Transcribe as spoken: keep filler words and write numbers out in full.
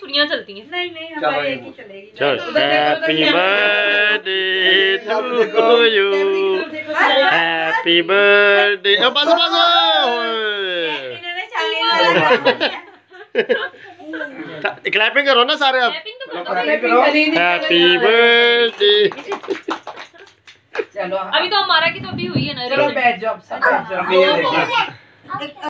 छुरियां चलती हैं। नहीं नहीं हमारे एक ही चलेगी। Happy birthday to you, happy birthday. अब बस बस क्लैपिंग करो ना सारे आप। Happy birthday. चलो अभी तो हमारा की तो अभी हुई है ना। चलो बैठ जाओ सब बैठ जाओ।